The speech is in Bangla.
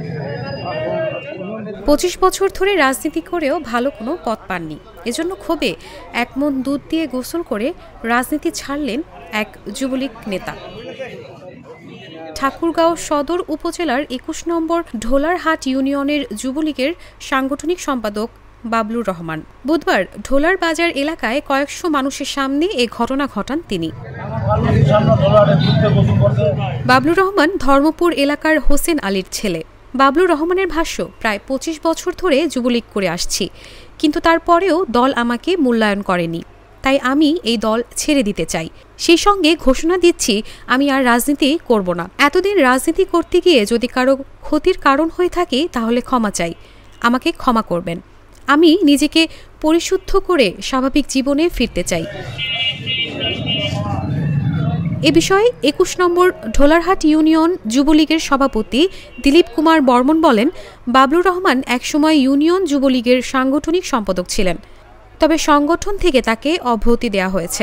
25 বছর ধরে রাজনীতি করেও ভালো কোনো পদ পাননি। এজন্য ক্ষোভে এক মন দুধ দিয়ে গোসল করে রাজনীতি ছাড়লেন এক যুবলীগ নেতা। ঠাকুরগাঁও সদর উপজেলার 21 নম্বর ঢোলারহাট ইউনিয়নের যুবলীগের সাংগঠনিক সম্পাদক বাবলুর রহমান বুধবার ঢোলার বাজার এলাকায় কয়েকশো মানুষের সামনে এ ঘটনা ঘটান তিনি। বাবলুর রহমান ধর্মপুর এলাকার হোসেন আলীর ছেলে। বাবলুর রহমানের ভাষ্য, প্রায় 25 বছর ধরে যুবলীগ করে আসছি, কিন্তু তারপরেও দল আমাকে মূল্যায়ন করেনি, তাই আমি এই দল ছেড়ে দিতে চাই। সেই সঙ্গে ঘোষণা দিচ্ছি আমি আর রাজনীতি করব না। এতদিন রাজনীতি করতে গিয়ে যদি কারো ক্ষতির কারণ হয়ে থাকে তাহলে ক্ষমা চাই, আমাকে ক্ষমা করবেন। আমি নিজেকে পরিশুদ্ধ করে স্বাভাবিক জীবনে ফিরতে চাই। এ বিষয়ে 21 নম্বর ঢোলারহাট ইউনিয়ন যুবলীগের সভাপতি দিলীপ কুমার বর্মন বলেন, বাবলুর রহমান একসময় ইউনিয়ন যুবলীগের সাংগঠনিক সম্পাদক ছিলেন, তবে সংগঠন থেকে তাকে অব্যাহতি দেওয়া হয়েছে।